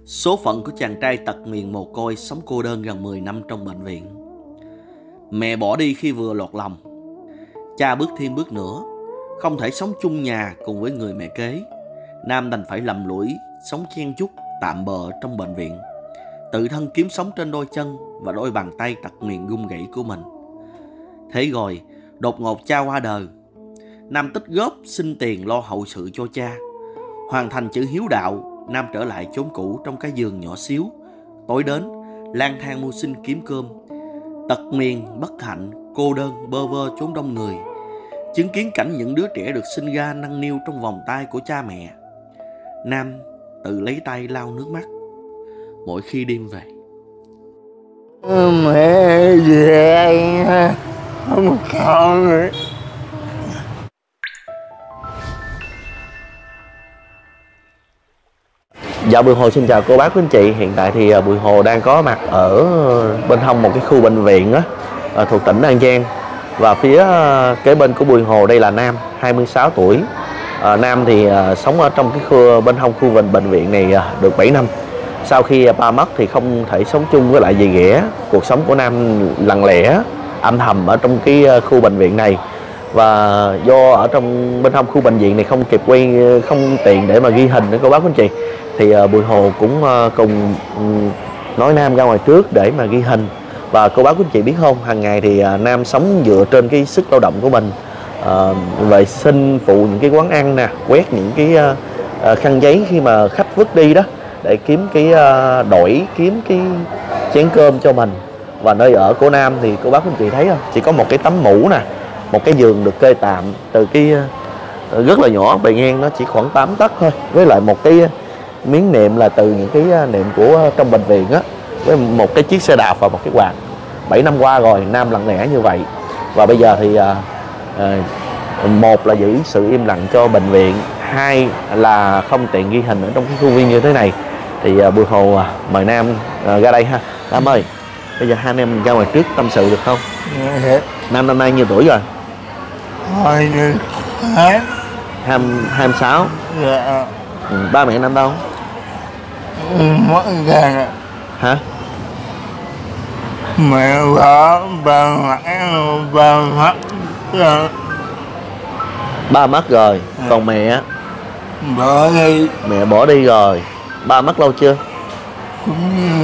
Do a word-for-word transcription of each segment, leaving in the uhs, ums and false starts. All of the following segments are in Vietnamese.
Số phận của chàng trai tật nguyền mồ côi sống cô đơn gần mười năm trong bệnh viện. Mẹ bỏ đi khi vừa lọt lòng. Cha bước thêm bước nữa, không thể sống chung nhà cùng với người mẹ kế. Nam đành phải lầm lũi sống chen chúc tạm bợ trong bệnh viện, tự thân kiếm sống trên đôi chân và đôi bàn tay tật nguyền gung gãy của mình. Thế rồi đột ngột cha qua đời. Nam tích góp xin tiền lo hậu sự cho cha. Hoàn thành chữ hiếu đạo, Nam trở lại chốn cũ trong cái giường nhỏ xíu. Tối đến lang thang mưu sinh kiếm cơm. Tật nguyền bất hạnh cô đơn bơ vơ chốn đông người, chứng kiến cảnh những đứa trẻ được sinh ra nâng niu trong vòng tay của cha mẹ. Nam tự lấy tay lau nước mắt mỗi khi đêm về. Mẹ về không con nữa. Dạ, Bùi Hồ xin chào cô bác quý anh chị. Hiện tại thì Bùi Hồ đang có mặt ở bên hông một cái khu bệnh viện á, thuộc tỉnh An Giang. Và phía kế bên của Bùi Hồ đây là Nam, hai mươi sáu tuổi. à, Nam thì à, sống ở trong cái khu bên hông khu bệnh bệnh viện này à, được bảy năm. Sau khi ba mất thì không thể sống chung với lại dì ghẻ. Cuộc sống của Nam lặng lẽ, âm thầm ở trong cái khu bệnh viện này. Và do ở trong bên hông khu bệnh viện này không kịp quay, không tiện để mà ghi hình nữa cô bác quý anh chị, thì uh, Bùi Hồ cũng uh, cùng um, nói Nam ra ngoài trước để mà ghi hình. Và cô bác quý anh chị biết không, hàng ngày thì uh, Nam sống dựa trên cái sức lao động của mình, uh, vệ sinh phụ những cái quán ăn nè, quét những cái uh, uh, khăn giấy khi mà khách vứt đi đó, để kiếm cái uh, đổi kiếm cái chén cơm cho mình. Và nơi ở của Nam thì cô bác quý anh chị thấy không, chỉ có một cái tấm mũ nè, một cái giường được kê tạm từ cái uh, rất là nhỏ, bề ngang nó chỉ khoảng tám tấc thôi, với lại một cái miếng nệm là từ những cái nệm của trong bệnh viện á, với một cái chiếc xe đạp và một cái quạt. Bảy năm qua rồi Nam lặng lẽ như vậy. Và bây giờ thì à, à, một là giữ sự im lặng cho bệnh viện, hai là không tiện ghi hình ở trong cái khu viên như thế này. Thì à, Bùi Hồ à, mời Nam à, ra đây ha. Nam ơi, bây giờ hai anh em ra ngoài trước tâm sự được không? Dạ. Nam năm nay nhiêu tuổi rồi? Thôi hết. Hai hai mươi sáu. Dạ. Ừ, ba mẹ Nam đâu? Mất ra. Hả? Mẹ vợ ba mẹ ba mất rồi. Ba mất rồi, còn mẹ? Bỏ đi. Mẹ bỏ đi rồi. Ba mất lâu chưa? Cũng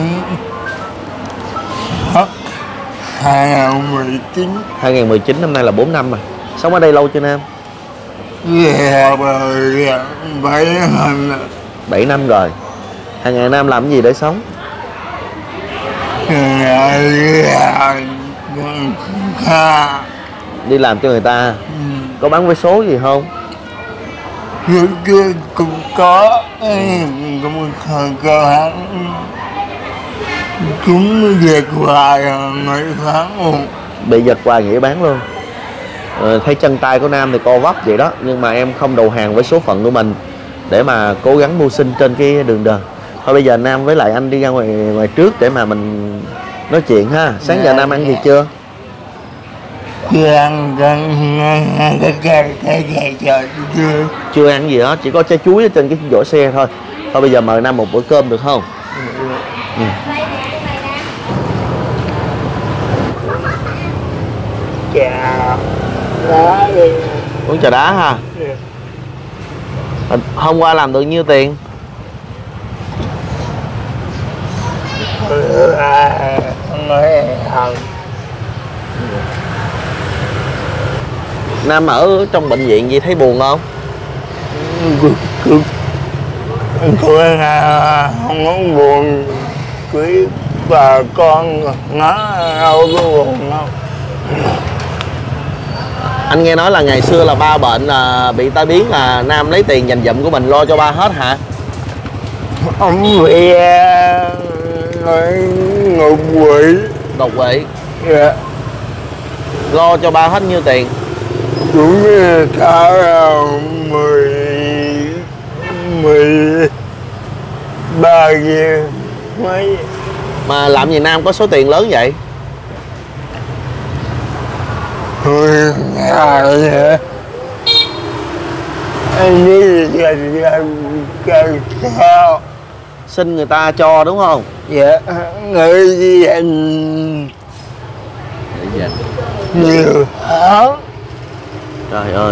hết hai nghìn mười chín. hai nghìn mười chín, năm nay là bốn năm rồi. Sống ở đây lâu chưa Nam? Dạ rồi, bảy năm. bảy năm rồi. Hàng ngày Nam làm cái gì để sống? Đi làm cho người ta. Có bán vé số gì không? Cũng có. Cũng có. Cũng việc hoài mấy tháng. Bị giật hoài nghỉ bán luôn. Ờ, thấy chân tay của Nam thì co vấp vậy đó, nhưng mà em không đầu hàng với số phận của mình để mà cố gắng mưu sinh trên cái đường đời. Thôi bây giờ Nam với lại anh đi ra ngoài ngoài trước để mà mình nói chuyện ha. Sáng dạ, giờ Nam ăn gì chưa? Chưa ăn, cái cái cái chưa. Chưa ăn gì hết, chỉ có trái chuối ở trên cái vỏ xe thôi. Thôi bây giờ mời Nam một bữa cơm được không? Ừ. Chà đá đi. Uống trà đá ha. Hôm qua làm được nhiêu tiền? Nam ở trong bệnh viện gì thấy buồn không? Tôi không có buồn, quý bà con nó đâu có buồn đâu. Anh nghe nói là ngày xưa là ba bệnh là bị tai biến, là Nam lấy tiền dành dụm của mình lo cho ba hết hả? Ông bị ngục quỵ. Đột quỵ. Dạ. Lo cho ba hết nhiêu tiền? Cũng cả mười mười ba kia mấy. Mà làm gì Nam có số tiền lớn vậy? Thôi vậy. Anh đi gần gần gần sao Xin người ta cho đúng không? Dạ, người dành nhiều hả? Trời ơi,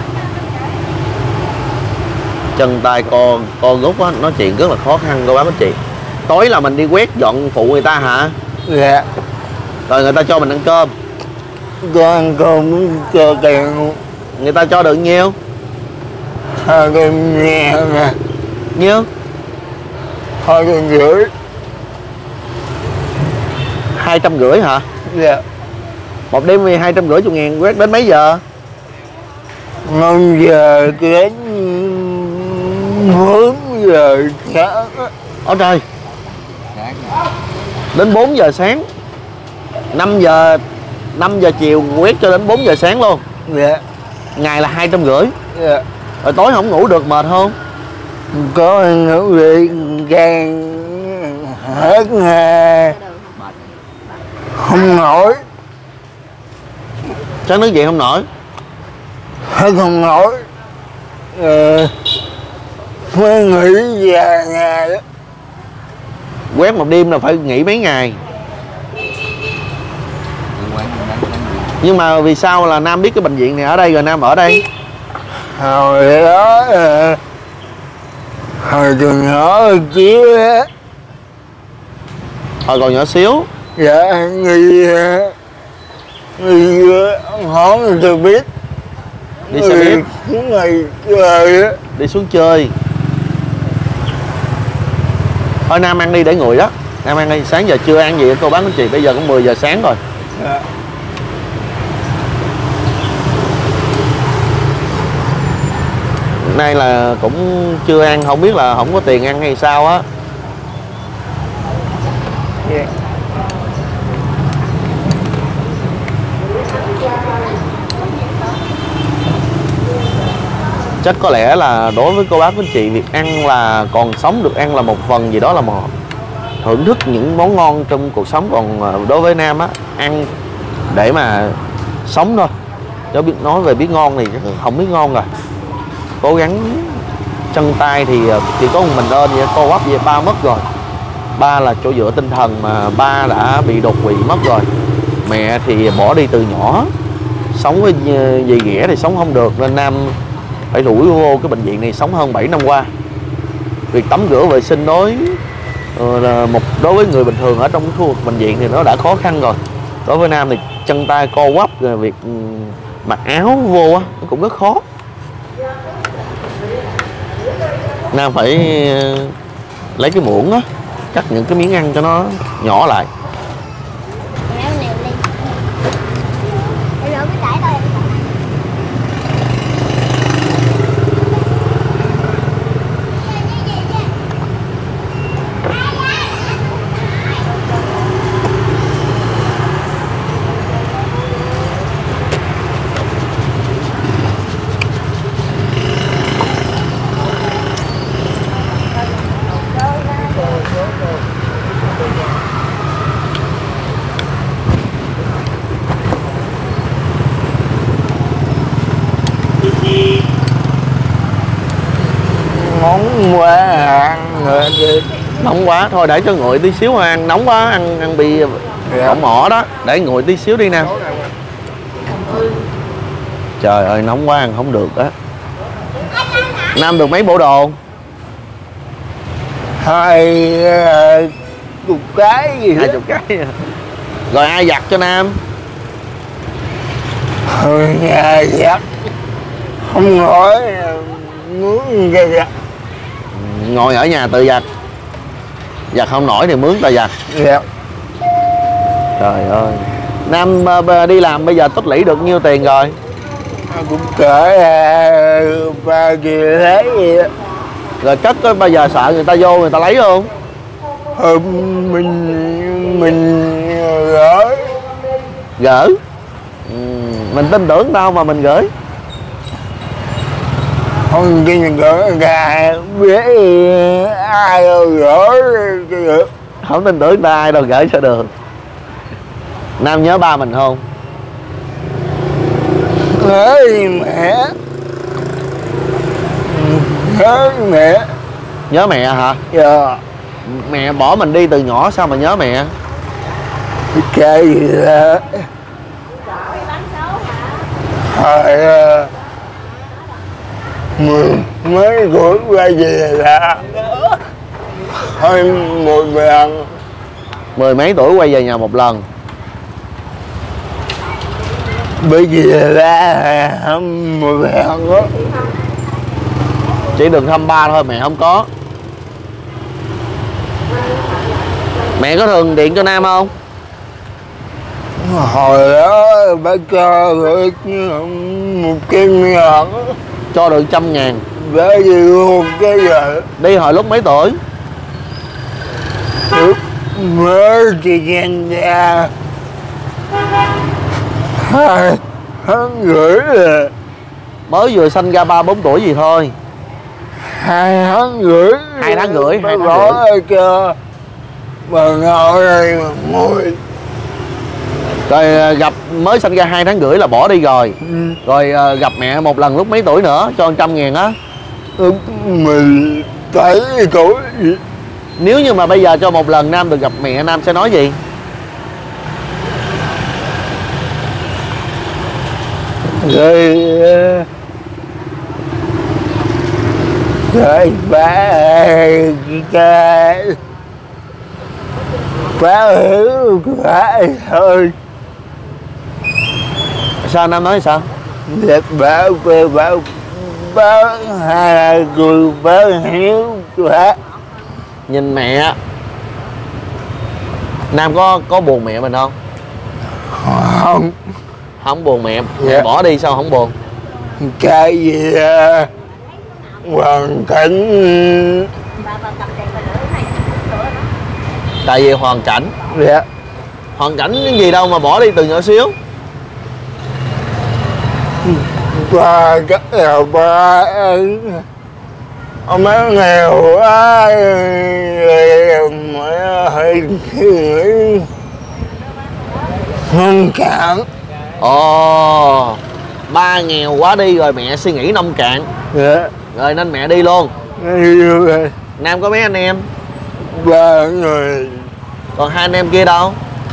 chân tay co co rút á, nói chuyện rất là khó khăn cô bác anh chị. Tối là mình đi quét dọn phụ người ta hả? Dạ. Rồi người ta cho mình ăn cơm. Cho ăn cơm cho tiền. Người ta cho được nhiêu? Hai trăm ngàn nè. Nhiêu? Hai trăm rưỡi. Hai trăm rưỡi hả? Dạ. Một đêm vì hai trăm rưỡi chục ngàn, quét đến mấy giờ? Năm giờ đến bốn giờ sáng. Ôi trời, đến bốn giờ sáng. Năm giờ năm giờ chiều quét cho đến bốn giờ sáng luôn. Dạ. Ngày là hai trăm rưỡi. Dạ. Rồi tối không ngủ được mệt không? Có ngủ việc gan hết ngày không nổi. Chắc nước gì không nổi? Hết không nổi. Ờ, mới nghỉ vài ngày đó. Quét một đêm là phải nghỉ mấy ngày. Nhưng mà vì sao là Nam biết cái bệnh viện này ở đây rồi Nam ở đây? Hồi đó ờ, hồi còn nhỏ chiếu á. Hồi còn nhỏ xíu. Dạ nghi nghi hỏi tôi biết. Đi xe buýt. Xuống này chơi á. Đi xuống chơi. Thôi Nam ăn đi để nguội đó. Nam ăn đi, sáng giờ chưa ăn gì cô bác anh chị, bây giờ cũng mười giờ sáng rồi. Dạ. Nay là cũng chưa ăn, không biết là không có tiền ăn hay sao á. Yeah. Chắc có lẽ là đối với cô bác anh chị, việc ăn là còn sống được ăn là một phần gì đó là một thưởng thức những món ngon trong cuộc sống. Còn đối với Nam á, ăn để mà sống thôi, chứ biết nói về biết ngon thì không biết ngon rồi. Cố gắng chân tay thì chỉ có một mình ơn vậy, co quắp vậy. Ba mất rồi, ba là chỗ dựa tinh thần mà ba đã bị đột quỵ mất rồi. Mẹ thì bỏ đi từ nhỏ, sống với dì ghẻ thì sống không được, nên Nam phải đuổi vô cái bệnh viện này sống hơn bảy năm qua. Việc tắm rửa vệ sinh đối là một đối với người bình thường ở trong cái khu vực bệnh viện thì nó đã khó khăn rồi. Đối với Nam thì chân tay co quắp, rồi việc mặc áo vô á nó cũng rất khó. Nam phải lấy cái muỗng á, cắt những cái miếng ăn cho nó nhỏ lại. Nóng quá ăn rồi đi. Nóng quá thôi để cho nguội tí xíu, ăn nóng quá ăn ăn bị bỏng mỏ đó, để nguội tí xíu đi Nam. Trời ơi nóng quá ăn không được á. Nam được mấy bộ đồ? Hai uh, chục cái gì Hai chục cái. Rồi ai giặt cho Nam? Hồi nhà giặt không nổi, muốn ra giặt. Ngồi ở nhà tự giặt. Giặt không nổi thì mướn ta giặt. Dạ. Trời ơi. Nam đi làm bây giờ tích lũy được nhiêu tiền rồi? Cũng cỡ ba triệu thế gì đó. Rồi cất có bao giờ sợ người ta vô người ta lấy không? Hôm mình mình gửi. Gửi. Ừ, mình tin tưởng tao mà mình gửi. Không tin mình gửi gà biết ai đâu gửi cho được. Không tin tưởng ta ai đâu gửi cho được. Nam nhớ ba mình không? Nhớ mẹ. Nhớ mẹ. Nhớ mẹ hả? Dạ. Mẹ bỏ mình đi từ nhỏ sao mà nhớ mẹ? Cái gì đó hồi mười mấy tuổi quay về là hơi một lần. Mười mấy tuổi quay về nhà một lần. Bây giờ là một lần đó. Chỉ được thăm ba thôi, mẹ không có. Mẹ có thường điện cho Nam không? Hồi đó bác cho được một trăm ngàn. Cho được trăm ngàn. Bé đi luôn cái giờ. Đi hồi lúc mấy tuổi? Lúc mới chỉ sinh ra hai tháng rưỡi rồi. Mới vừa sinh ra ba bốn tuổi gì thôi. Hai tháng rưỡi. Hai tháng rưỡi, hai tháng bỏ cho bà ngồi đây mà môi. Rồi gặp mới sinh ra hai tháng rưỡi là bỏ đi rồi. Ừ. Rồi gặp mẹ một lần lúc mấy tuổi nữa cho một trăm ngàn á? Lúc mười bảy tuổi. Nếu như mà bây giờ cho một lần Nam được gặp mẹ, Nam sẽ nói gì? Rồi rồi ba cái ba hiểu ba thôi. Sao Nam nói sao? Đẹp báo về báo báo hai người báo hiếu quá. Nhìn mẹ Nam có có buồn mẹ mình không? Không. Không buồn mẹ. Mẹ Dạ. bỏ đi sao không buồn? Cái gì à, hoàn cảnh. Tại vì hoàn cảnh. Dạ. Hoàn cảnh cái gì đâu mà bỏ đi từ nhỏ xíu. Ba cái nghèo ba ông ấy nghèo quá mẹ hơi nghĩ nông cạn. Ồ, ba nghèo quá đi rồi mẹ suy nghĩ nông cạn. Dạ. Rồi nên mẹ đi luôn. Yêu rồi. Nam có mấy anh em? Ba người. Còn hai anh em kia đâu?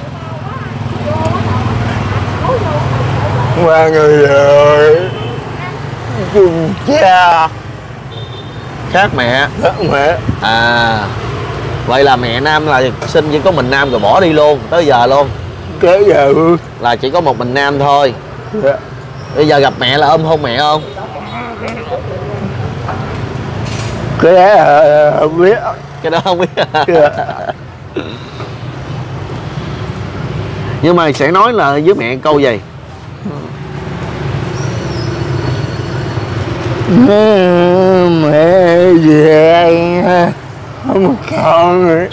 Ba người rồi. Chung cha. Khác mẹ. Khác mẹ. À, vậy là mẹ Nam là sinh chỉ có mình Nam rồi bỏ đi luôn, tới giờ luôn. Cái giờ Là chỉ có một mình Nam thôi. dạ. Bây giờ gặp mẹ là ôm hôn mẹ không? Cái đó không biết. Cái đó không biết. Dạ. Nhưng mà sẽ nói là với mẹ câu gì? Mẹ về không con nữa.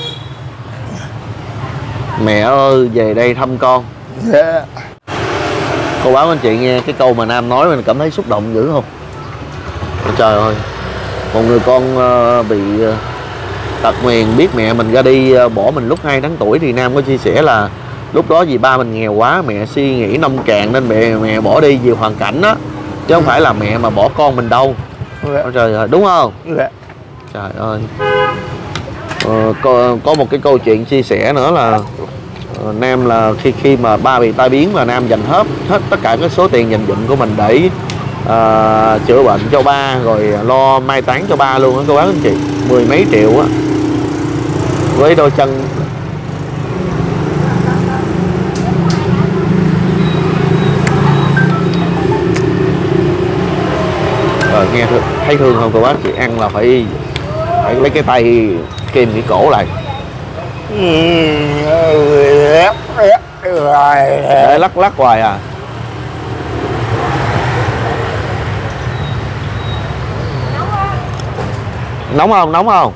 Mẹ ơi về đây thăm con. Dạ. Cô báo anh chị nghe cái câu mà Nam nói mình cảm thấy xúc động dữ không? Trời ơi, một người con bị tật nguyền biết mẹ mình ra đi bỏ mình lúc hai tháng tuổi. Thì Nam có chia sẻ là lúc đó vì ba mình nghèo quá, mẹ suy nghĩ nông cạn nên mẹ mẹ bỏ đi vì hoàn cảnh đó, chứ không phải là mẹ mà bỏ con mình đâu. Dạ. Trời ơi, đúng không? Dạ. Trời ơi. Ờ, có, có một cái câu chuyện chia sẻ nữa là uh, Nam là khi khi mà ba bị tai biến mà Nam dành hết hết tất cả cái số tiền dành dụm của mình để uh, chữa bệnh cho ba, rồi lo mai táng cho ba luôn á cô bác anh chị, mười mấy triệu á, với đôi chân. Rồi nghe thương, thấy thương không cô bác chị? Ăn là phải phải lấy cái tay kìm cái cổ lại để lắc lắc hoài à. Nóng không? Nóng không?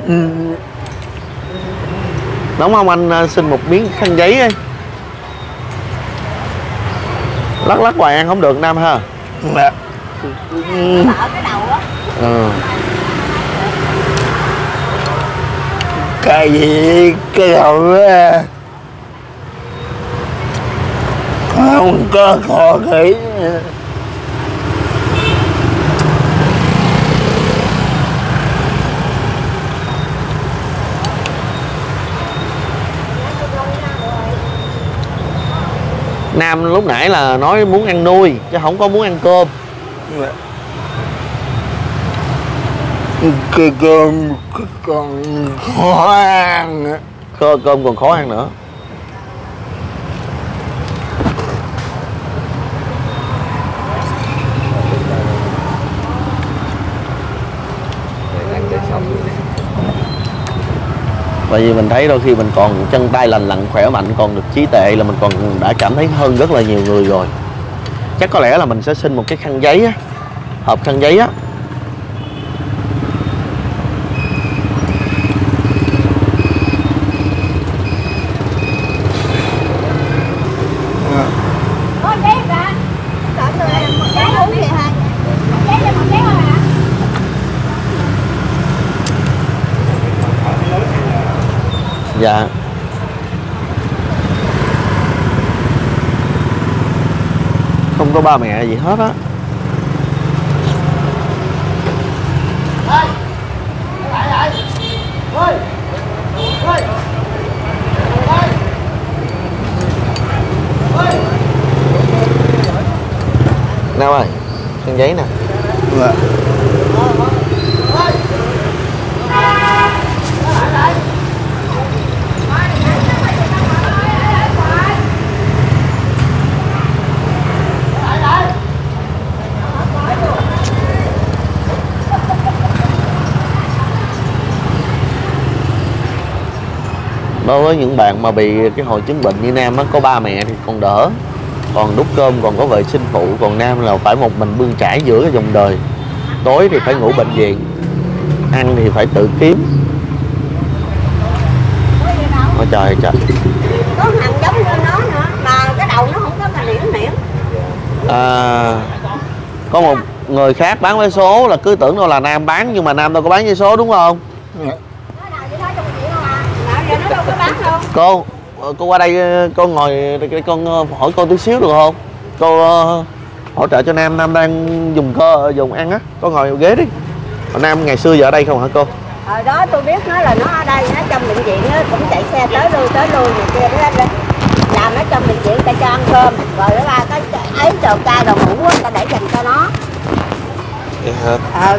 Nóng không anh? Xin một miếng khăn giấy đi. Lắc lắc hoài ăn không được Nam ha. Ừ. Cái gì cái đầu á không có khó kỹ. Nam lúc nãy là nói muốn ăn nuôi chứ không có muốn ăn cơm. Cái cơm còn khó ăn. Cơ cơm còn khó ăn nữa. Bởi vì mình thấy đôi khi mình còn chân tay lành lặn khỏe mạnh, còn được trí tuệ là mình còn đã cảm thấy hơn rất là nhiều người rồi. Chắc có lẽ là mình sẽ xin một cái khăn giấy á, hộp khăn giấy á. Có giấy ra. Chọn từ một giấy uống gì hả? Một giấy cho một giấy thôi hả? Dạ. Không có ba mẹ gì hết á. Nào ơi, khăn giấy nè. Dạ. Đối với những bạn mà bị cái hội chứng bệnh như Nam á, có ba mẹ thì còn đỡ, còn đút cơm, còn có vệ sinh phụ, còn Nam là phải một mình bươn chải giữa cái dòng đời. Tối thì phải ngủ bệnh viện, ăn thì phải tự kiếm. Ôi trời trời. Có thằng giống như nó nữa mà cái đầu nó không có mà liễm liễm. À, có một người khác bán vé số là cứ tưởng đâu là Nam bán, nhưng mà Nam đâu có bán vé số đúng không? Nó nào vậy đó trong chuyện không à? Nào giờ nó đâu có bán đâu. Cô, cô qua đây, con ngồi đây, con hỏi cô tí xíu được không? Cô uh, hỗ trợ cho Nam, Nam đang dùng cơ dùng ăn á, con ngồi ghế đi. Nam ngày xưa giờ ở đây không hả cô? Hồi đó tôi biết nó là nó ở đây, nó trong bệnh viện nó cũng chạy xe tới lui tới lui này kia đó, làm ở trong bệnh viện ta cho ăn cơm, rồi nó ra cái ấy đồ ca đồ ngủ ta để dành cho nó. Vậy hả? Ừ.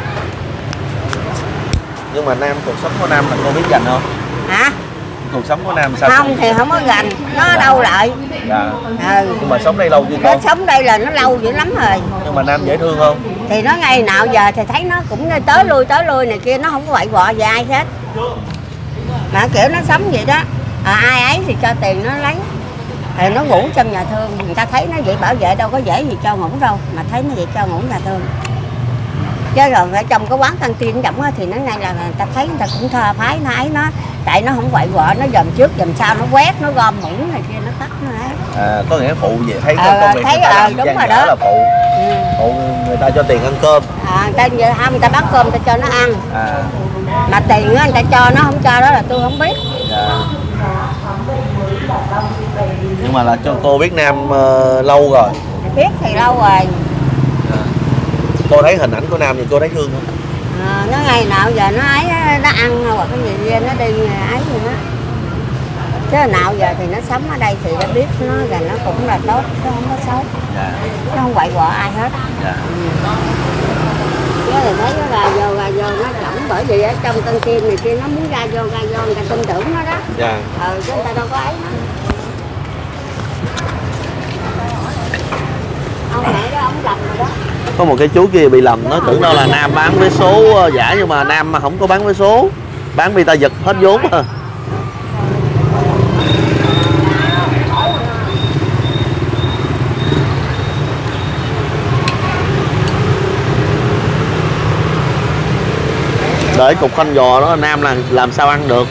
Nhưng mà Nam, cuộc sống của Nam là cô biết dành không? Hả? Cuộc sống của Nam sao? Không thì không có gành, nó ở đâu lại. Dạ. Ừ. Nhưng mà sống đây lâu chưa Nó con? sống đây là nó lâu dữ lắm rồi. Nhưng mà Nam dễ thương không? Thì nó ngày nào giờ thì thấy nó cũng tới lui tới lui này kia, nó không có quậy quọ gì ai hết. Mà kiểu nó sống vậy đó, à, ai ấy thì cho tiền nó lấy. Thì nó ngủ trong nhà thương, người ta thấy nó vậy bảo vệ đâu có dễ gì cho ngủ đâu, mà thấy nó vậy cho ngủ nhà thương. Chứ rồi ở trong cái quán căng tin trọng á thì nó ngay là người ta thấy người ta cũng tha phái nó ấy nó, tại nó không quậy quọ, nó dòm trước dòm sau, nó quét, nó gom muỗng này kia, nó tắt nó ấy. À, có nghĩa phụ vậy thấy Ờ, công việc thấy, người ta ờ, làm đúng gian rồi dở đó. là phụ. Ừ. Phụ người ta cho tiền ăn cơm. À, người ta vậy không, người ta bán cơm người ta cho nó ăn. À. Mà tiền á người ta cho nó không cho đó là tôi không biết. Dạ. Nhưng mà là cho cô biết Nam uh, lâu rồi. Biết thì lâu rồi. À. Cô thấy hình ảnh của Nam thì cô thấy thương không? À, nó ngày nào giờ nó ấy nó ăn hoặc cái gì nó đi ấy gì đó. Chứ nào giờ thì nó sống ở đây thì nó biết nó là nó cũng là tốt chứ không có xấu. Dạ. Nó không quậy quọ ai hết. Dạ. Ừ. Chứ thì thấy nó gà vô gà vô nó rỗng, bởi vì ở trong tân kim này kia nó muốn ra vô ra vô người ta tin tưởng nó đó. Dạ. Ừ, chứ người ta đâu có ấy nó. Ông mẹ đó ông lầm rồi đó. Có một cái chú kia bị lầm, nó tưởng đâu là Nam bán vé số giả, nhưng mà Nam mà không có bán vé số, bán vì ta giật hết vốn à. Để cục khoanh giò đó Nam là làm sao ăn được.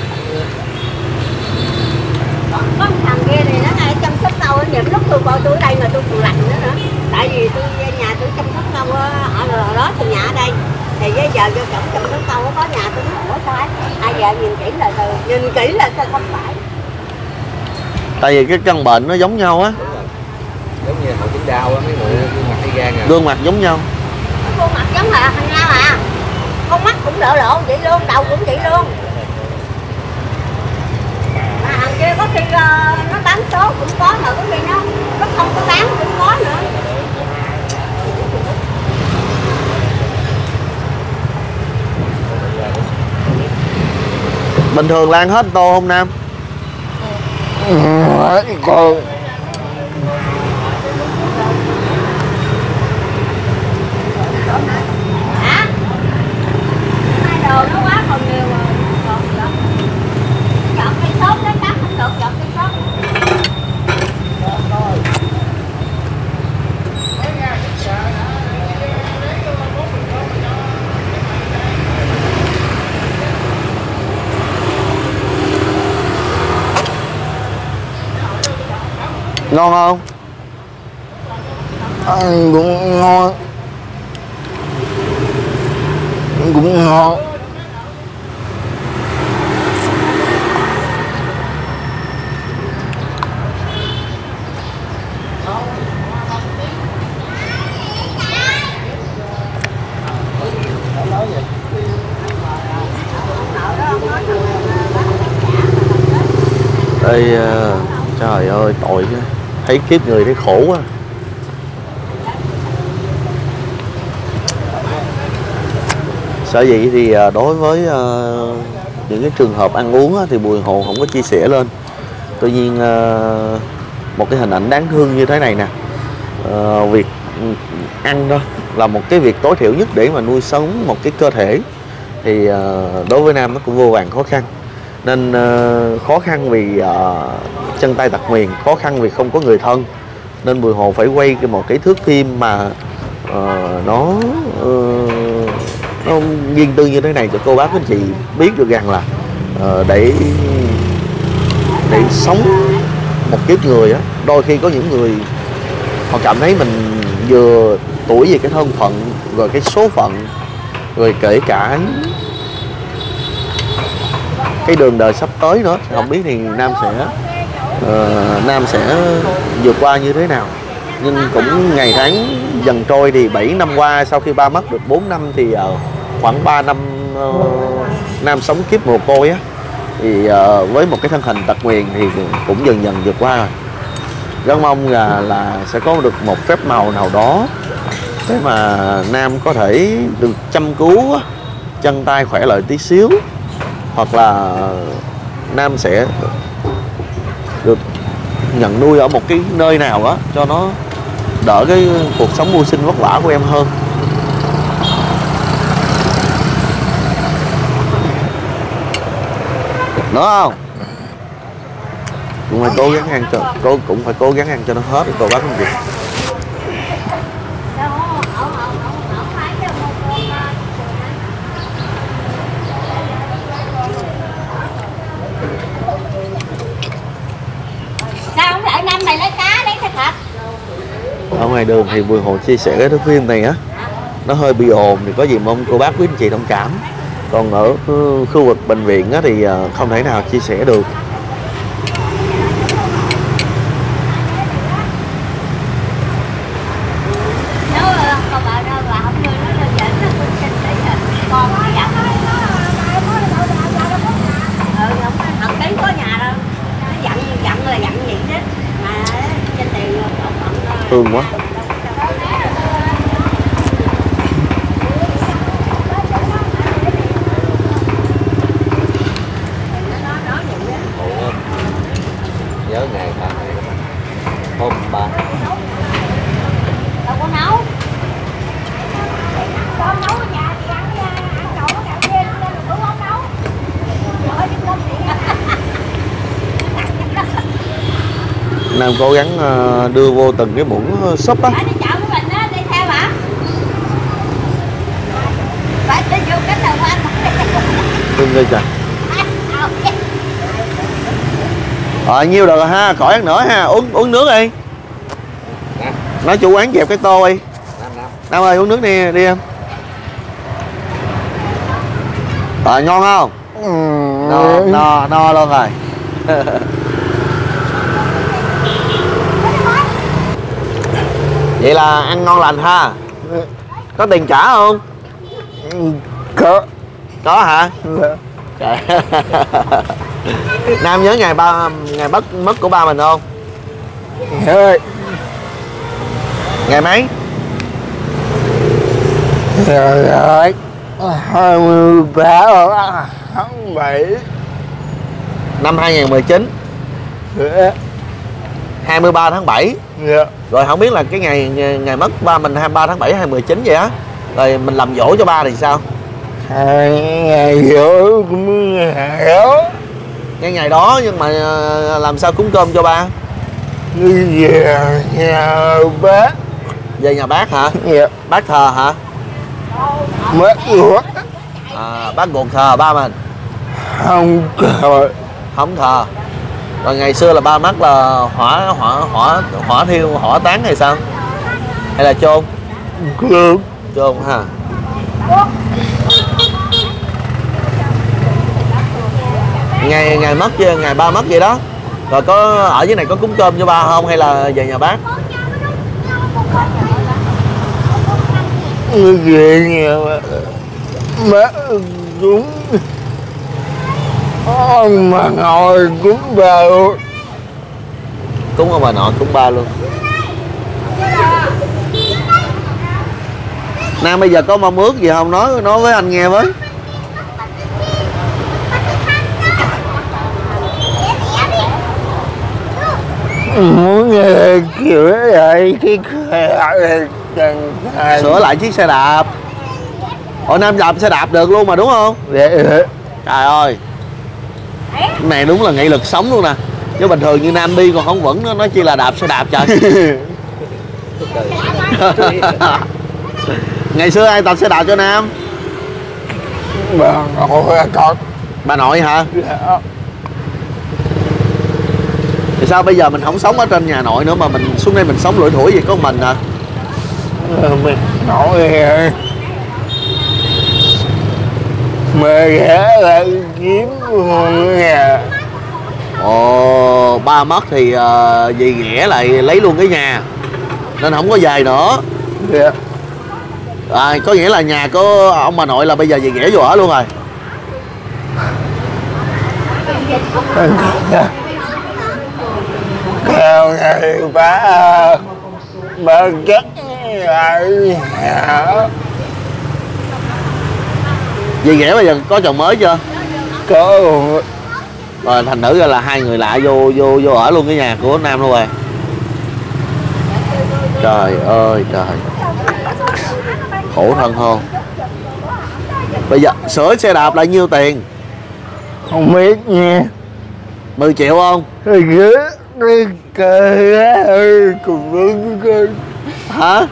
Có một thằng kia thì nó ngay chăm sóc câu á, nhiều lúc tôi coi tôi ở đây mà tôi còn lạnh nữa nữa. Tại vì tôi nhà tôi chăm sóc câu ở đó thì nhà ở đây. Thì bây giờ vô cổng chăm sóc câu có nhà tôi nói ủa sao ấy? Ai giờ nhìn kỹ là từ nhìn kỹ là sao không phải. Tại vì cái căn bệnh nó giống nhau á. Giống như hội chứng đau á, mấy người gương mặt hay gan à. Gương mặt giống nhau. Khuôn mặt giống là thằng nhau à. Con mắt cũng lộ lộ vậy luôn, đầu cũng vậy luôn. Mà thằng kia có khi uh, nó bán số cũng có, mà có khi nó Bình thường là ăn hết tô không Nam? Còn Hả? Hai đồ nó quá còn nhiều mà. Còn chọn, chọn cây sốt đó chắc không được, chọn cây sốt. Ngon không? ăn cũng ngon, ăn cũng ngon. Đây uh, trời ơi tội chứ, thấy kiếp người thấy khổ quá. Sở dĩ thì đối với uh, những cái trường hợp ăn uống á, thì Bùi Hồ không có chia sẻ lên. Tuy nhiên uh, một cái hình ảnh đáng thương như thế này nè, uh, việc ăn đó là một cái việc tối thiểu nhất để mà nuôi sống một cái cơ thể, thì uh, đối với Nam nó cũng vô vàn khó khăn. Nên uh, khó khăn vì uh, chân tay tật nguyền, khó khăn vì không có người thân, nên Bùi Hồ phải quay một cái thước phim mà uh, nó uh, nó riêng tư như thế này cho cô bác anh chị biết được rằng là uh, để để sống một kiếp người á, đôi khi có những người họ cảm thấy mình vừa tuổi về cái thân phận, rồi cái số phận, rồi kể cả cái đường đời sắp tới nữa, không biết thì Nam sẽ uh, Nam sẽ vượt qua như thế nào. Nhưng cũng ngày tháng dần trôi, thì bảy năm qua sau khi ba mất được bốn năm thì uh, khoảng ba năm uh, Nam sống kiếp mồ côi á, thì uh, với một cái thân hình tật nguyền thì cũng dần dần vượt qua rồi. Rất mong là là sẽ có được một phép màu nào đó để mà Nam có thể được chăm cứu, chân tay khỏe lại tí xíu, hoặc là Nam sẽ được nhận nuôi ở một cái nơi nào đó cho nó đỡ cái cuộc sống mưu sinh vất vả của em hơn. Nữa không? Cũng phải cố gắng ăn cho cô cũng phải cố gắng ăn cho nó hết cô bác không chị. Sao không đợi năm mày lấy cá lấy cái thịt? Ở ngoài đường thì Bùi Hồ chia sẻ cái thước phim này á, nó hơi bị ồn, thì có gì mong cô bác quý anh chị thông cảm. Còn ở khu vực bệnh viện á thì không thể nào chia sẻ được. Thương quá. Nhớ ngày ba hôm ba đâu có nấu. Con nấu ở nhà thì ăn ăn nấu cà phê nên là cũng không nấu. Nam cố gắng đưa vô từng cái muỗng súp á. Đi chợ của mình á, đi theo hả? Phải đi vô cái nào ăn. Thương đi trời. Rồi nhiêu được rồi ha, khỏi ăn nữa ha, uống uống nước đi. Nói chủ quán dẹp cái tô đi. Nam ơi uống nước đi đi em. Rồi ngon không? No no no luôn rồi. Vậy là ăn ngon lành ha. Có tiền trả không? Có. Có hả? Trời. Nam nhớ ngày ba ngày mất mất của ba mình không? Ơi. Ngày mấy? Trời ơi, hai mươi ba tháng bảy Năm hai nghìn mười chín. Dạ. hai mươi ba tháng bảy. Dạ. Rồi không biết là cái ngày ngày, ngày mất ba mình hai mươi ba tháng bảy hay mười chín vậy á. Rồi mình làm dỗ cho ba thì sao? Hai ngày dỗ cũng ngày đó. Cái ngày đó nhưng mà ờ, làm sao cúng cơm cho ba? Đi về nhà bác. Về nhà bác hả? Dạ. Bác thờ hả? Bác ruột. À, bác gột thờ ba mình. Không cờ. Không thờ. Rồi ngày xưa là ba mất là hỏa hỏa hỏa hỏa thiêu hỏa táng hay sao? Hay là chôn? Cơm. Chôn ha. Ngày ngày mất chứ, ngày ba mất vậy đó. Rồi có ở dưới này có cúng cơm cho ba không hay là về nhà bác? Về nhà bác cũng ông mà ngồi cũng vào. Cúng ông bà nội cúng ba luôn. Nam bây giờ có mong ước gì không, nói nói với anh nghe với. Muốn sửa lại cái xe Sửa lại chiếc xe đạp. Ủa Nam đạp xe đạp được luôn mà đúng không? dạ. Trời ơi, cái này đúng là nghị lực sống luôn nè. Chứ bình thường như Nam đi còn không vững nữa, nói chi là đạp xe đạp trời. Ngày xưa ai tập xe đạp cho Nam? Bà nội con. Bà nội hả? Dạ. Thì sao bây giờ mình không sống ở trên nhà nội nữa mà mình xuống đây mình sống lủi thủi gì có mình hả? Mình nội mà ghé lại kiếm nhà. Ồ, ba mất thì uh, dì ghẻ lại lấy luôn cái nhà nên không có về nữa. Dạ. À, có nghĩa là nhà của ông bà nội là bây giờ dì ghẻ vô ở luôn rồi. Theo ngày ba ba chắc lại nhà. Dì ghẻ bây giờ có chồng mới chưa? Có. Rồi thành nữ ra là hai người lạ vô vô vô ở luôn cái nhà của Nam luôn rồi. Trời ơi trời, khổ thân hơn. Bây giờ sửa xe đạp là nhiêu tiền? Không biết nha. mười triệu không? Ghế cái cây cùng với cái Hả?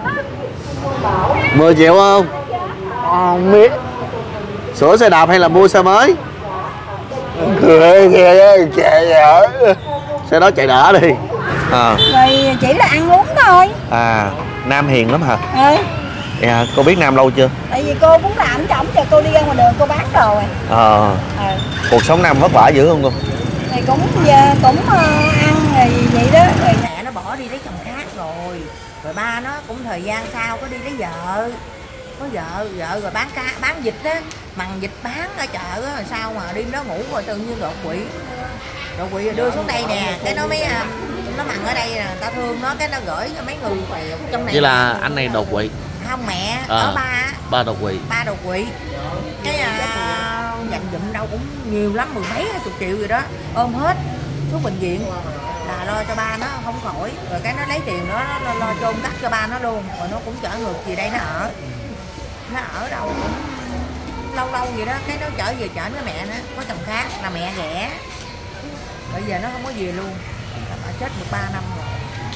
mười triệu không? không biết. Sửa xe đạp hay là mua xe mới? Cười kìa chạy ở. Xe đó chạy đỡ đi. À, Rồi chỉ là ăn uống thôi. à Nam hiền lắm hả? Ừ. Dạ, cô biết Nam lâu chưa? Tại vì cô muốn làm chổng cho cô đi ra ngoài đường cô bán đồ rồi. Ờ, Ừ. cuộc sống Nam vất vả dữ không cô? Thì cũng cũng uh, ăn rồi vậy đó. Rồi mẹ nó bỏ đi lấy chồng khác rồi. Rồi ba nó cũng thời gian sau có đi lấy vợ. Có vợ, vợ rồi bán cá, bán vịt á, mằng vịt bán ở chợ á, rồi sao mà đêm đó ngủ rồi tự nhiên đột quỵ. Đột quỵ rồi đưa xuống đây nè, cái nó mới nó mằng ở đây nè, người ta thương nó cái nó gửi cho mấy người trong này. Vậy là anh này đột quỵ. Không mẹ, À, ở ba. Ba đột quỵ. Ba đột quỵ. Cái à, dành dụm đâu cũng nhiều lắm, mười mấy hai chục triệu rồi đó, ôm hết xuống bệnh viện là lo cho ba nó không khỏi, rồi cái nó lấy tiền đó nó lo, lo chôn cất cho ba nó luôn, rồi nó cũng chở ngược về đây nó ở. Nó ở đâu cũng lâu lâu vậy đó, cái nó trở về chở với mẹ nó có chồng khác là mẹ ghẻ, bây giờ nó không có về luôn, nó chết được ba năm rồi.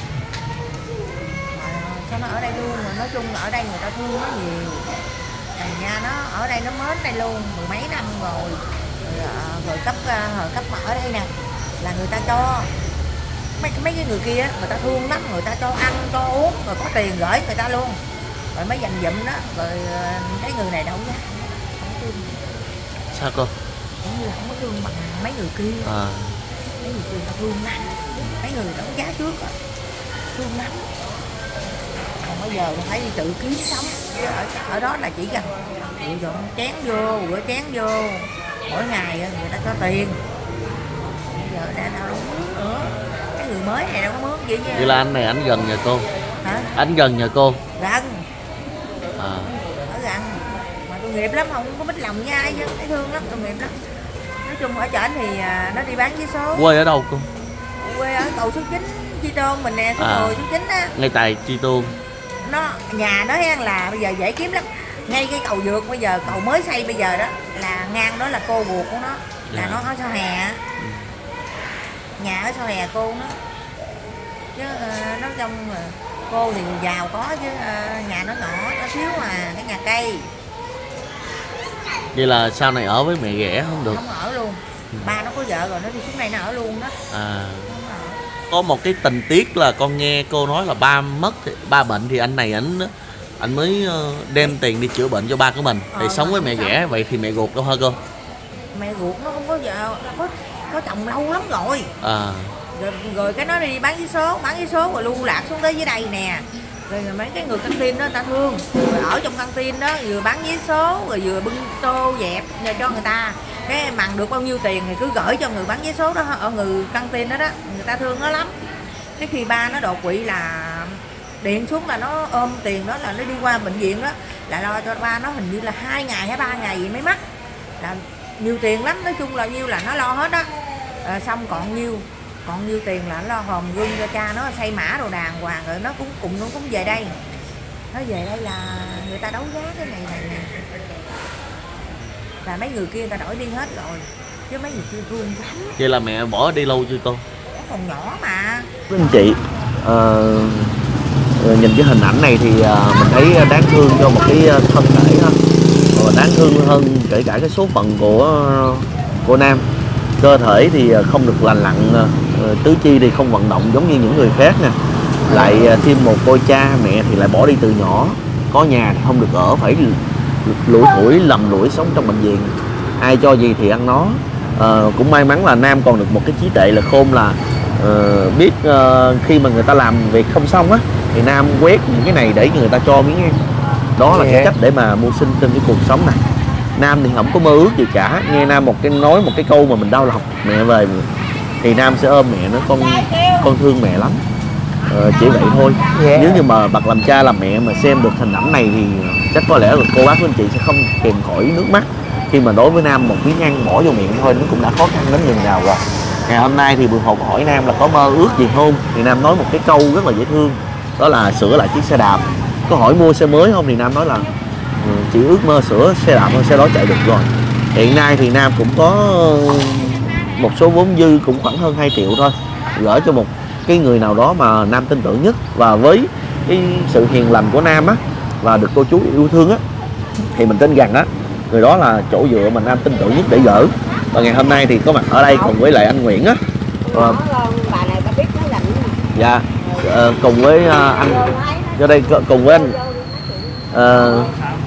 Mà sao nó ở đây luôn, rồi nói chung là ở đây người ta thương nó nhiều, thành ra nó ở đây nó mến đây luôn mười mấy năm rồi. Rồi, rồi cấp hồi cấp mà ở đây nè là người ta cho mấy mấy cái người kia người ta thương lắm, người ta cho ăn cho uống rồi có tiền gửi người ta luôn, rồi mới dành dụm đó, rồi cái người này đâu dám không thương. Sao cô? Cũng như là không có thương bằng mấy người kia. À. Mấy người kia ta thương lắm, mấy người đóng giá trước rồi thương lắm, còn bây giờ phải đi tự kiếm sống. Ở, ở đó là chỉ cần dụ dọn chén vô, rửa chén vô mỗi ngày người ta cho tiền. Bây giờ đã đâu mướn nữa, cái người mới này đâu có mướn gì chứ. Vậy là anh này anh gần nhà cô? Hả? Anh gần nhà cô? Gần. À. Ở gần mà tội nghiệp lắm, không có biết lòng với ai chứ, thấy thương lắm, tội nghiệp lắm. Nói chung ở trển thì à, nó đi bán vé số. Quê ở đâu cô? Quê ở cầu số chín Chi Tôn mình nè, số À. mười số chín á. Ngay tại Chi Tôn. Nó nhà nó hen là bây giờ dễ kiếm lắm. Ngay cái cầu vượt bây giờ cầu mới xây bây giờ đó là ngang đó là cô ruột của nó, là Dạ. nó ở sau hè á. Nhà ở sau hè cô nó. Chứ uh, nó trong uh, cô thì giàu có chứ uh, nhà nó nhỏ, nó thiếu mà cái nhà cây. Vậy là sau này ở với mẹ ghẻ không được? Không ở luôn. Ba nó có vợ rồi nó đi xuống đây nó ở luôn đó. À. Không ở. Có một cái tình tiết là con nghe cô nói là ba mất, ba bệnh thì anh này ảnh anh mới ờ, đem tiền đi chữa bệnh cho ba của mình. Thì Ờ, sống với mà mẹ không ghẻ, vậy thì mẹ ruột đâu hả cô? Mẹ ruột nó không có vợ, có có chồng lâu lắm rồi. À. Rồi, rồi cái nó đi bán vé số, bán vé số rồi lưu lạc xuống tới dưới đây nè. Rồi mấy cái người căng tin đó người ta thương, rồi ở trong căng tin đó vừa bán vé số rồi vừa bưng tô dẹp nhờ cho người ta. Cái mằng được bao nhiêu tiền thì cứ gửi cho người bán vé số đó, ở người căng tin đó đó, người ta thương nó lắm. Cái khi ba nó đột quỵ là điện xuống là nó ôm tiền đó là nó đi qua bệnh viện đó là lo cho ba nó, hình như là hai ngày hay ba ngày gì mới mắc, là nhiều tiền lắm, nói chung là nhiêu là nó lo hết á. À, xong còn nhiêu còn nhiêu tiền là nó lo hòm gương cho cha nó xây mã đồ đàng hoàng, rồi nó cũng cùng nó cũng về đây, nó về đây là người ta đấu giá cái này này nè, là mấy người kia người ta đổi đi hết rồi chứ mấy người kia thương lắm. Vậy là mẹ bỏ đi lâu chưa cô? Nó còn nhỏ mà. Quý anh chị, ờ, nhìn cái hình ảnh này thì ờ, mình thấy đáng thương cho một cái thân thể ha. Ờ, đáng thương hơn kể cả cái số phận của của Nam. Cơ thể thì không được lành lặn, ờ, tứ chi thì không vận động giống như những người khác nè. Lại thêm một cô cha mẹ thì lại bỏ đi từ nhỏ, có nhà thì không được ở, phải lủi thủi lầm lũi sống trong bệnh viện. Ai cho gì thì ăn nó. Ờ, cũng may mắn là Nam còn được một cái trí tuệ là khôn, là uh, biết uh, khi mà người ta làm việc không xong á thì Nam quét những cái này để người ta cho miếng ăn. Đó là cái cách để mà mưu sinh trên cái cuộc sống này. Nam thì không có mơ ước gì cả. Nghe Nam một cái nói một cái câu mà mình đau lòng, mẹ về thì Nam sẽ ôm mẹ nó, con con thương mẹ lắm. Ờ, chỉ vậy thôi. Yeah. Nếu như mà bậc làm cha làm mẹ mà xem được hình ảnh này thì chắc có lẽ là cô bác anh chị sẽ không kìm khỏi nước mắt, khi mà đối với Nam một miếng ăn bỏ vô miệng thôi nó cũng đã khó khăn đến nhường nào rồi. Ngày hôm nay thì Bùi Hồ có hỏi Nam là có mơ ước gì không, thì Nam nói một cái câu rất là dễ thương, đó là sửa lại chiếc xe đạp. Có hỏi mua xe mới không thì Nam nói là ừ, chỉ ước mơ sửa xe đạp thôi, xe đó chạy được rồi. Hiện nay thì Nam cũng có một số vốn dư cũng khoảng hơn hai triệu thôi, gửi cho một cái người nào đó mà Nam tin tưởng nhất, và với cái sự hiền lành của Nam á và được cô chú yêu thương á thì mình tin rằng á người đó là chỗ dựa mà Nam tin tưởng nhất để gỡ. Và ngày hôm nay thì có mặt ở đây cùng với lại anh Nguyễn á. Và, Bà này bà biết nó lạnh. dạ, uh, cùng với uh, anh ra đây cùng với anh. Uh,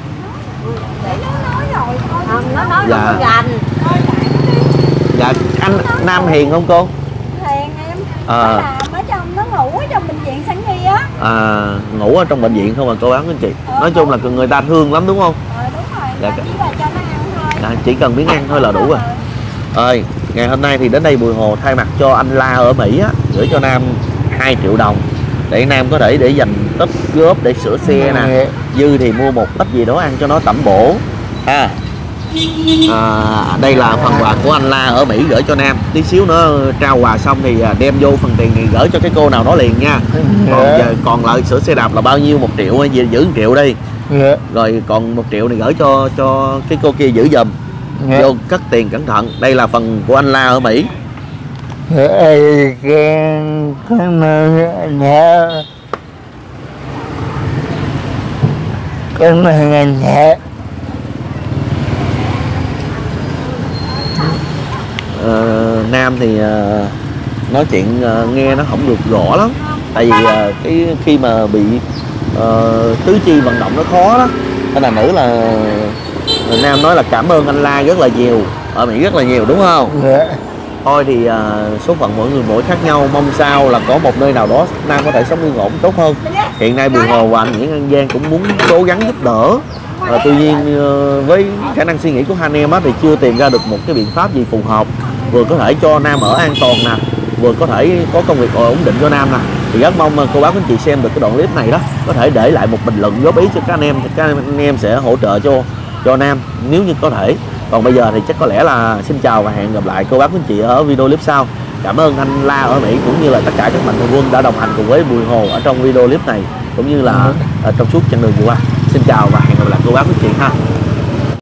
Không, nó nói Dạ. nó gành. dạ, anh Nam hiền không cô? Hiền em. À. Nó làm ở trong, nó ngủ ở trong bệnh viện sẵn nghi á. À, ngủ ở trong bệnh viện không à cô bác anh chị? Nói chung là người ta thương lắm đúng không? Ờ đúng rồi, Dạ. chỉ là cho nó ăn thôi. Dạ, chỉ cần miếng ăn thôi là đủ rồi. Ơi, ngày hôm nay thì đến đây Bùi Hồ thay mặt cho anh La ở Mỹ á, gửi cho Nam hai triệu đồng để Nam có thể để dành tích góp để sửa xe nè, dư thì mua một ít gì đó ăn cho nó tẩm bổ. À, à, đây là phần quà của anh La ở Mỹ gửi cho Nam. Tí xíu nữa trao quà xong thì đem vô phần tiền thì gửi cho cái cô nào đó liền nha. Còn giờ còn lại sửa xe đạp là bao nhiêu? Một triệu hay gì, giữ một triệu đi. Rồi còn một triệu này gửi cho cho cái cô kia giữ giùm. Vô cất tiền cẩn thận. Đây là phần của anh La ở Mỹ. Cảm ơn nhà. Cảm ơn anh nhà. Ờ, Nam thì uh, nói chuyện uh, nghe nó không được rõ lắm, tại vì uh, cái khi mà bị uh, tứ chi vận động nó khó đó, nên là nữ là uh, Nam nói là cảm ơn anh La rất là nhiều, ở Mỹ rất là nhiều đúng không? Dạ. Thôi thì uh, số phận mỗi người mỗi khác nhau, mong sao là có một nơi nào đó Nam có thể sống yên ổn tốt hơn. Hiện nay Bùi Hồ và anh Nguyễn An Giang cũng muốn cố gắng giúp đỡ. À, tuy nhiên uh, với khả năng suy nghĩ của hai anh em á, thì chưa tìm ra được một cái biện pháp gì phù hợp, vừa có thể cho Nam ở an toàn nè, vừa có thể có công việc ổn định cho Nam nè. Thì rất mong cô bác anh chị xem được cái đoạn clip này đó, có thể để lại một bình luận góp ý cho các anh em, thì các anh em sẽ hỗ trợ cho cho Nam nếu như có thể. Còn bây giờ thì chắc có lẽ là xin chào và hẹn gặp lại cô bác quý anh chị ở video clip sau. Cảm ơn anh La ở Mỹ cũng như là tất cả các mạnh thường quân đã đồng hành cùng với Bùi Hồ ở trong video clip này cũng như là trong suốt chặng đường vừa qua. Xin chào và hẹn gặp lại cô bác quý anh chị ha.